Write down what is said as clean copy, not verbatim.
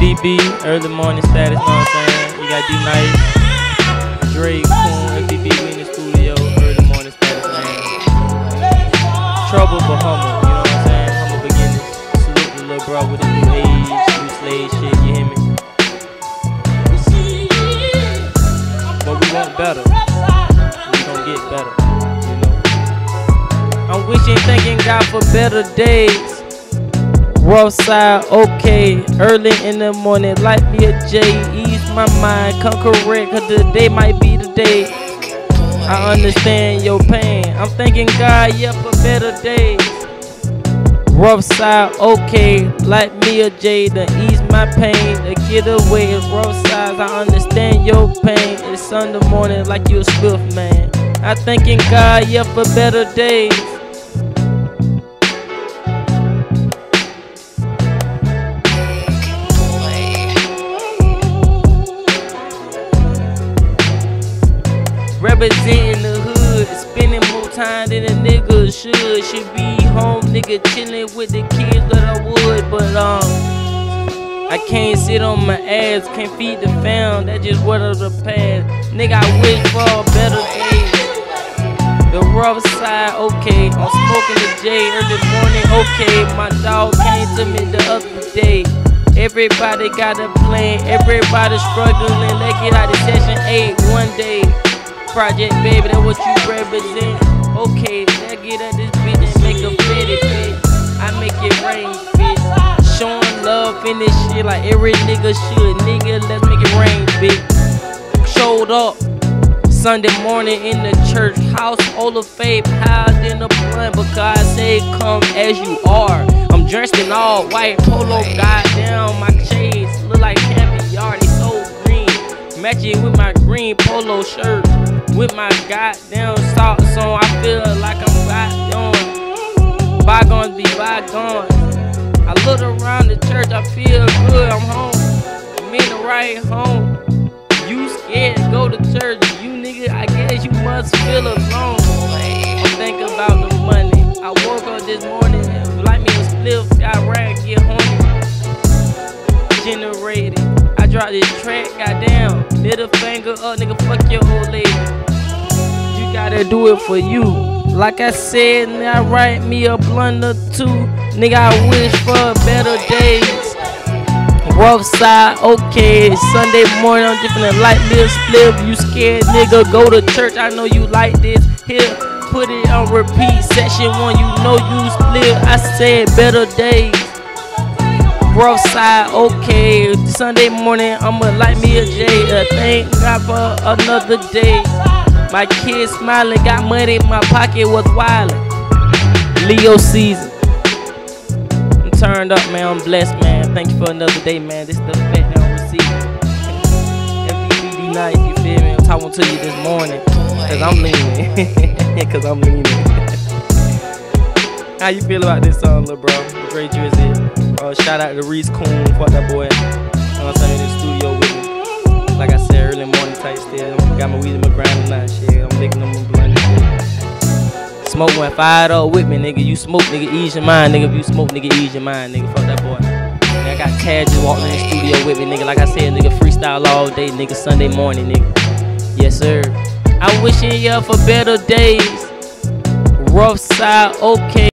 FDB, early morning status, know what I'm saying? You got D-Nice, Drake, Coon, FDB, we in the studio, early morning status, man. Trouble but humble, you know what I'm saying? Humble beginnings. Salute the little bro with the new age, new slave shit, you hear me? But we want better. We gon' get better, you know? I'm wishing, thanking God for better days. Rough side, okay, early in the morning, light me a J, ease my mind, come correct, cause today might be the day. I understand your pain, I'm thanking God, yeah, for better days. Rough side, okay, light me a J, to ease my pain, to get away. Rough sides, I understand your pain, it's Sunday morning like you a swift man. I thanking God, yeah, for better days. Representing the hood, spending more time than a nigga should. Should be home, nigga, chilling with the kids that I would. But I can't sit on my ass, can't feed the fam, that's just what of the past. Nigga, I wish for a better day. The rough side, okay, I'm smoking the J early morning, okay. My dog came to me the other day. Everybody got a plan, everybody struggling. Let's get out of session 8 one day. Project baby, that's what you represent. Okay, let's get at this bitch and make a fitted bitch. I make it rain, bitch. Showing love in this shit like every nigga should. Nigga, let's make it rain, bitch. Showed up Sunday morning in the church house, all of faith, higher than the blunt, because I say come as you are. I'm dressed in all white polo, goddamn, my shades look like caviar, they so green. Matching with my green polo shirt, with my goddamn socks on, I feel like I'm goddamn. Bygones be bygones. I look around the church, I feel good, I'm home. I'm in the right home. You scared to go to church, you nigga, I guess you must feel alone. I'm thinking about the money. I woke up this morning, like me a spliff, got right, get horny. Generated. I dropped this track, goddamn. Middle finger up, nigga, fuck your old lady. You gotta do it for you. Like I said, now write me a blunt or two. Nigga, I wish for better days. Rough side, okay. Sunday morning, I'm different like this split. You scared, nigga, go to church. I know you like this. Here, put it on repeat. Section 1, you know you split. I said better days. Rough side, okay. Sunday morning, I'ma light me a J. Thank God for another day. My kids smiling, got money in my pocket, was wildin'. Leo season. I'm turned up, man. I'm blessed, man. Thank you for another day, man. This is the fat that I'm receiving. FDB night, you feel me? I'm talking to you this morning, cause I'm leaning. Cause I'm leaning. How you feel about this song, little bro? Great Drizzy. Shout out to Reese Coon, fuck that boy. You know what I'm saying? In the studio with me. Like I said, early morning type still. Got my weed in my grind tonight, shit. I'm licking them and blunt and shit. Smoke went fired up with me, nigga. You smoke, nigga, ease your mind, nigga. If you smoke, nigga, ease your mind, nigga. Fuck that boy. Nigga, I got Tad just walking in the studio with me, nigga. Like I said, nigga, freestyle all day, nigga. Sunday morning, nigga. Yes, sir. I'm wishing you for better days. Rough side, okay.